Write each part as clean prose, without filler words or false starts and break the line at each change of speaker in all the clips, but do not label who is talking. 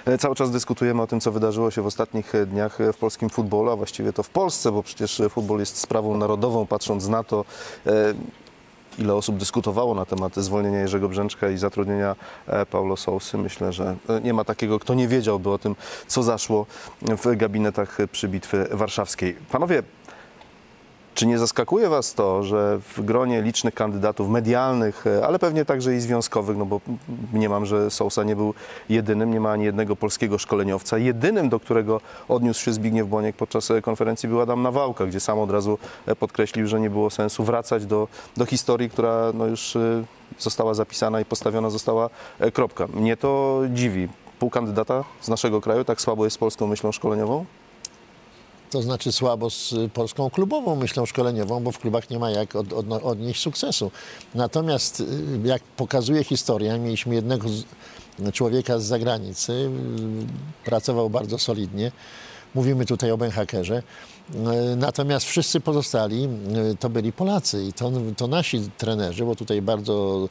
Cały czas dyskutujemy o tym, co wydarzyło się w ostatnich dniach w polskim futbolu, a właściwie to w Polsce, bo przecież futbol jest sprawą narodową, patrząc na to, ile osób dyskutowało na temat zwolnienia Jerzego Brzęczka i zatrudnienia Paulo Sousy. Myślę, że nie ma takiego, kto nie wiedziałby o tym, co zaszło w gabinetach przy Bitwie Warszawskiej. Panowie, czy nie zaskakuje was to, że w gronie licznych kandydatów medialnych, ale pewnie także i związkowych, no bo mniemam, że Sousa nie był jedynym, nie ma ani jednego polskiego szkoleniowca. Jedynym, do którego odniósł się Zbigniew Boniek podczas konferencji, był Adam Nawałka, gdzie sam od razu podkreślił, że nie było sensu wracać do historii, która no już została zapisana i postawiona została kropka. Mnie to dziwi. Pół kandydata z naszego kraju tak słabo jest z polską myślą szkoleniową?
To znaczy słabo z polską klubową myślą szkoleniową, bo w klubach nie ma jak odnieść sukcesu. Natomiast jak pokazuje historia, mieliśmy jednego człowieka z zagranicy, pracował bardzo solidnie. Mówimy tutaj o Benhakerze. Natomiast wszyscy pozostali to byli Polacy i to nasi trenerzy, bo tutaj bardzo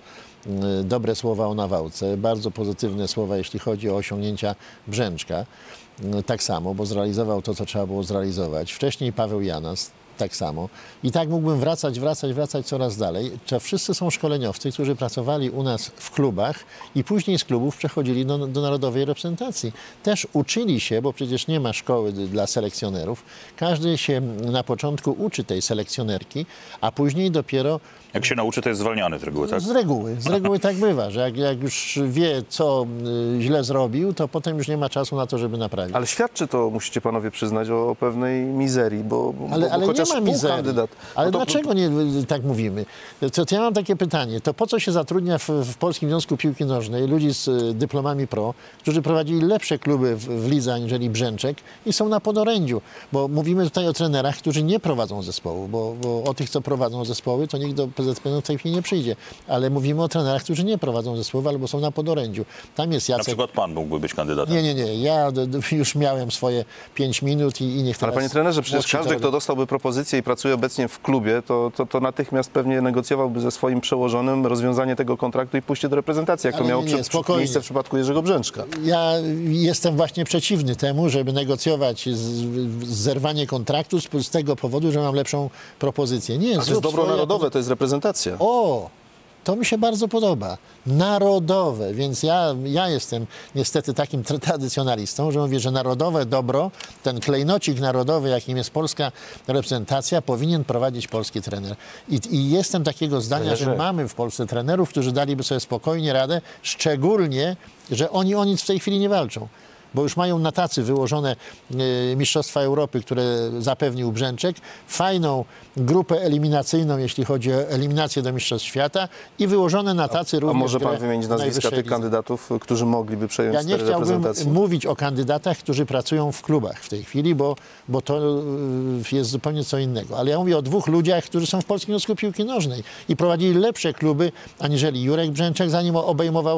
dobre słowa o Nawałce, bardzo pozytywne słowa, jeśli chodzi o osiągnięcia Brzęczka. Tak samo, bo zrealizował to, co trzeba było zrealizować. Wcześniej Paweł Janas, tak samo. I tak mógłbym wracać coraz dalej. To wszyscy są szkoleniowcy, którzy pracowali u nas w klubach i później z klubów przechodzili do narodowej reprezentacji. Też uczyli się, bo przecież nie ma szkoły dla selekcjonerów. Każdy się na początku uczy tej selekcjonerki, a później dopiero...
Jak się nauczy, to jest zwolniony z reguły, tak?
Z reguły tak bywa, że jak już wie, co źle zrobił, to potem już nie ma czasu na to, żeby naprawić.
Ale świadczy to, musicie panowie przyznać, o pewnej mizerii, bo chociaż
nie ma mizerii.
Kandydat...
Ale
no to,
dlaczego nie tak mówimy? To ja mam takie pytanie, to po co się zatrudnia w Polskim Związku Piłki Nożnej ludzi z dyplomami pro, którzy prowadzili lepsze kluby w lidze aniżeli Brzęczek i są na podorędziu? Bo mówimy tutaj o trenerach, którzy nie prowadzą zespołu, bo o tych, co prowadzą zespoły, to nikt do PZPN w tej chwili nie przyjdzie. Ale mówimy o trenerach, którzy nie prowadzą zespołu albo są na podorędziu. Tam jest Jacek...
Na przykład pan mógłby być kandydatem.
Nie. Ja już miałem swoje 5 minut i niech teraz...
Ale panie trenerze, przecież każdy, kto dostałby propozycję i pracuje obecnie w klubie, to natychmiast pewnie negocjowałby ze swoim przełożonym rozwiązanie tego kontraktu i pójście do reprezentacji, jak to miało miejsce w przypadku Jerzego Brzęczka.
Ja jestem właśnie przeciwny temu, żeby negocjować zerwanie kontraktu z tego powodu, że mam lepszą propozycję. Nie,
to jest dobro narodowe, to jest reprezentacja.
O! To mi się bardzo podoba. Narodowe, więc ja jestem niestety takim tradycjonalistą, że mówię, że narodowe dobro, ten klejnocik narodowy, jakim jest polska reprezentacja, powinien prowadzić polski trener. I jestem takiego zdania, że mamy w Polsce trenerów, którzy daliby sobie spokojnie radę, szczególnie, że oni o nic w tej chwili nie walczą. Bo już mają na tacy wyłożone Mistrzostwa Europy, które zapewnił Brzęczek, fajną grupę eliminacyjną, jeśli chodzi o eliminację do Mistrzostw Świata i wyłożone na tacy również...
A może pan wymienić nazwiska tych kandydatów, którzy mogliby przejąć stery reprezentacji?
Ja nie chciałbym mówić o kandydatach, którzy pracują w klubach w tej chwili, bo to jest zupełnie co innego. Ale ja mówię o dwóch ludziach, którzy są w Polskim Związku Piłki Nożnej i prowadzili lepsze kluby, aniżeli Jurek Brzęczek, zanim obejmował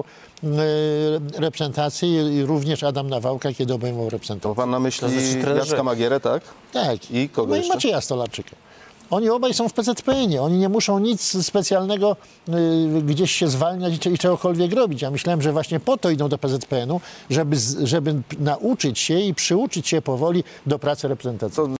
reprezentację i również Adam Nawałka, kiedy obejmował reprezentację.
To pan na myśli Jacka Magierę, tak?
Tak.
I kogo
no
jeszcze?
I Macieja Stolarczyka. Oni obaj są w PZPN-ie. Oni nie muszą nic specjalnego gdzieś się zwalniać i czegokolwiek robić. Ja myślałem, że właśnie po to idą do PZPN-u, żeby nauczyć się i przyuczyć się powoli do pracy reprezentacyjnej.